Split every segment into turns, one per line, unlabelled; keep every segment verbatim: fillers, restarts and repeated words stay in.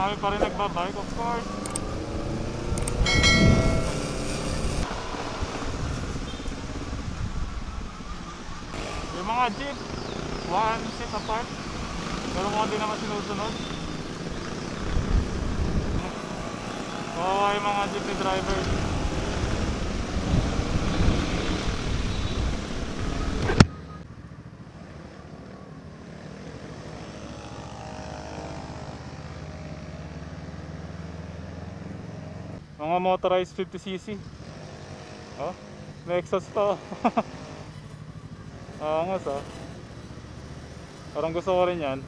Marami pa rin nagbabike, of course. Yung mga jeep, one seat apart. Pero mga di naman sinusunod. Kawawa yung mga jeepney drivers. Mga motorized fifty c c. Oh, may exhaust pa. Angas ah. Parang gusto ko rin yan.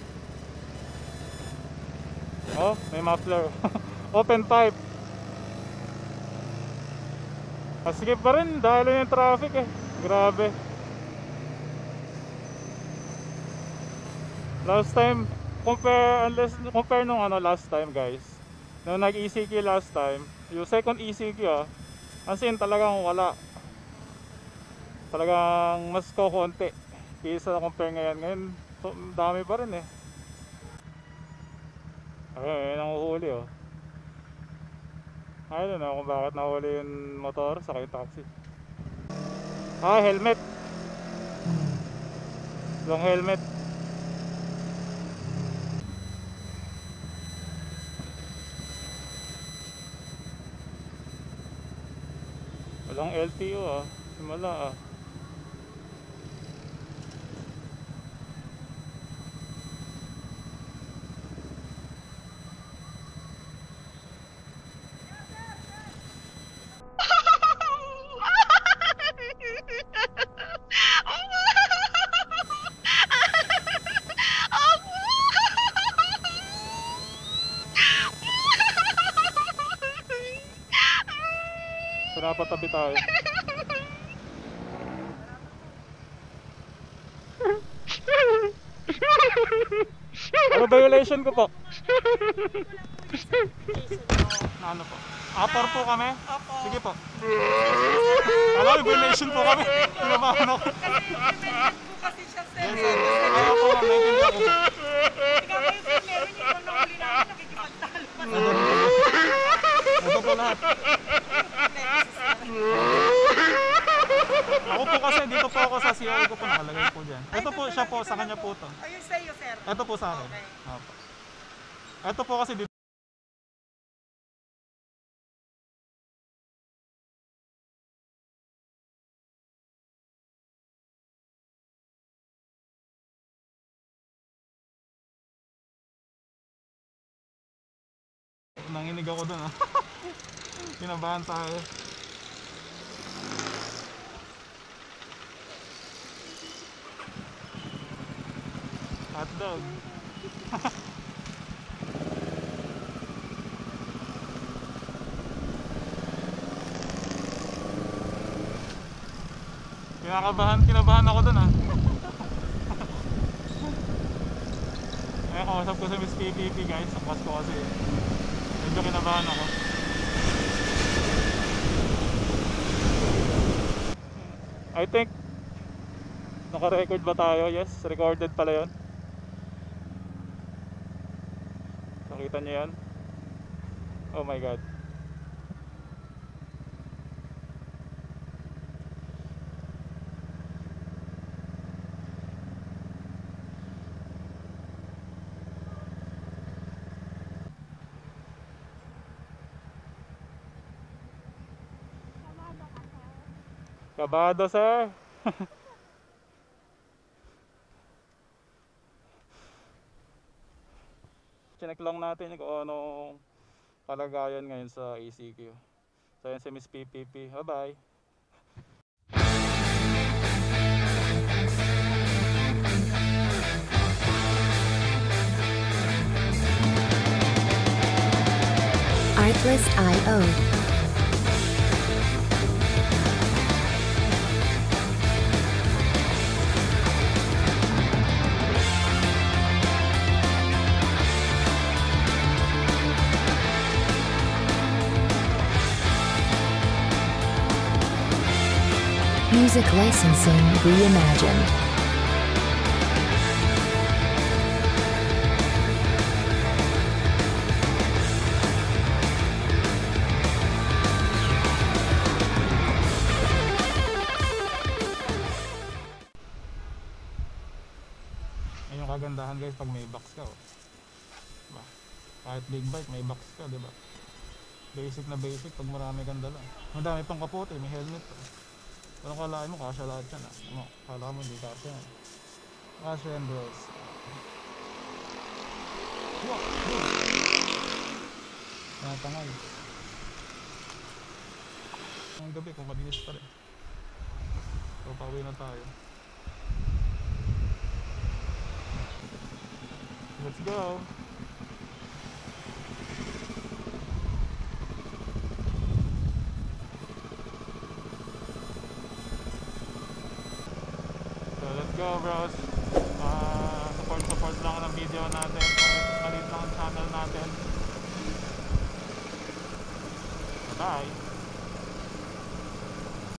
Oh, may muffler. Open pipe. Ah, sige pa rin dahil yung traffic eh. Grabe. Last time, compare unless compare nung ano last time guys. Nung nag-E C Q last time, yung second E C Q ah, as in talagang wala. Talagang mas kokonti kaysa compare ngayon. Ngayon, so, dami pa rin eh. Ayun, ang uhuli oh. I don't know kung bakit nahuli yung motor saka yung taxi. Ah, helmet. Long helmet. Walang L T O ah, simula ah. So napatabi tayo. Ano violation ko po? Ano po? Apor po kami? Opo. Sige po. Alam mo, violation po kami. Pinabahan ako.
Kasi siya sir.
Ayaw po ma'am, naiintindihan ko po.
Ikaw kayo sir, meron yung iba na huli namin nakikipagtalo pa sa
Ito po lahat. Ako po kasi, dito po ako sa C I ko po nakalagay po dyan. Ito po siya po, sa kanya po ito.
Ayun sa iyo sir.
Ito po sa akin. Opo. Ito po kasi dito. Nanginig ako dun ah. Kinabahan tayo. Hotdog. Kinakabahan, kinabahan ako dun ah. Kaya kausap ko sa Miss P P P guys, ang kas ko kasi medyo kinabahan ako. I think naka-record ba tayo? Yes, recorded pala yun. Nakita niyo yan? Oh my god. Kabado sir. Chinek lang natin kung anong kalagayan ngayon sa E C Q. So yan si Miss P P P. Bye bye.
Artlist I O Music licensing reimagined.
kagandahan guys pag may box ka, oh. Diba? Kahit big bike may box ka, diba? Basic na basic pag marami kang dala. Madami pang kapote, may helmet, oh. Pero kalahin mo kasya lahat yan, ah. Ano, kala mo hindi kasya yan. Kasya yan bros. Wow! Natangay. Ang gabi kung madinis pa rin. So pauwi na tayo. Let's go! So let's go bros! Uh, support support lang ng video natin. Maliit lang ang channel natin. Bye!